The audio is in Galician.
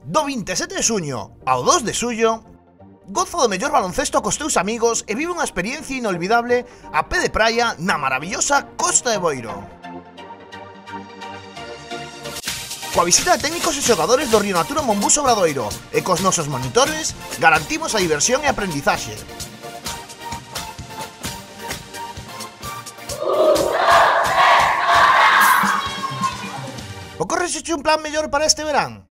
Do 27 de xuño ao 2 de xullo, goza do mellor baloncesto cos teus amigos e vive unha experiencia inolvidable a pé de praia na maravillosa Costa de Boiro. Coa visita de técnicos e xogadores do Río Natura Monbuso Obradoiro e cos nosos monitores garantimos a diversión e aprendizaxe. Ocorre un plan mellor para este verán?